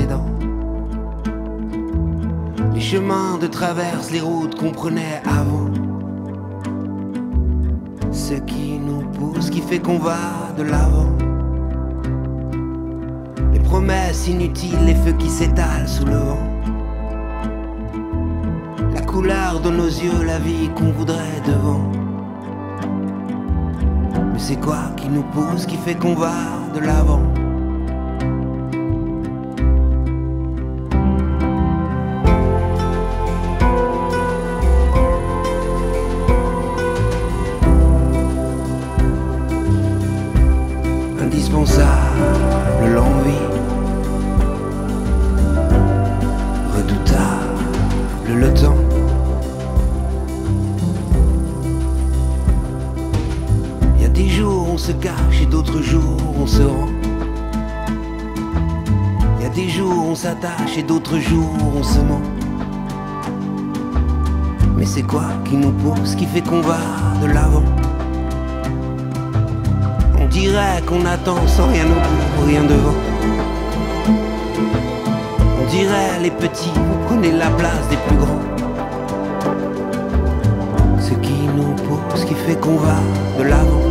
précédent. Les chemins de traverse, les routes qu'on prenait avant. Ce qui nous pousse, qui fait qu'on va de l'avant. Les promesses inutiles, les feux qui s'étalent sous le vent. La couleur de nos yeux, la vie qu'on voudrait devant. Mais c'est quoi qui nous pousse, qui fait qu'on va de l'avant? Indispensable, l'envie, redoutable, le temps. Il y a des jours on se cache et d'autres jours on se rend. Il y a des jours on s'attache et d'autres jours on se ment. Mais c'est quoi qui nous pousse, qui fait qu'on va de l'avant? On dirait qu'on attend sans rien au bout, rien devant. On dirait les petits, vous prenez la place des plus grands. Ce qui nous pousse, qui fait qu'on va de l'avant.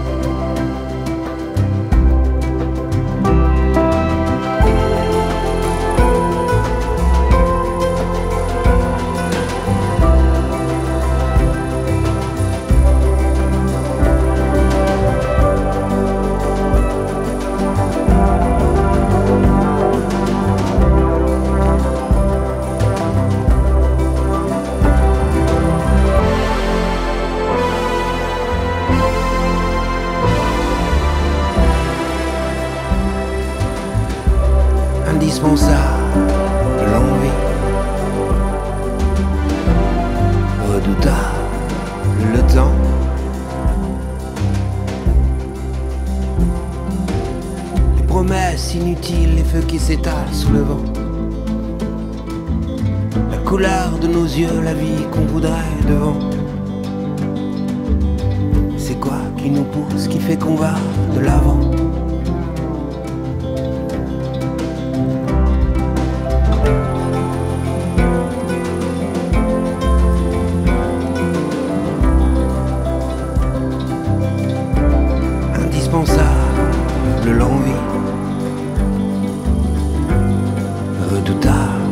Indispensable, l'envie, redoutable, le temps. Les promesses inutiles, les feux qui s'étalent sous le vent. La couleur de nos yeux, la vie qu'on voudrait devant. C'est quoi qui nous pousse, qui fait qu'on va de l'avant? Indispensable, l'envie, redoutable.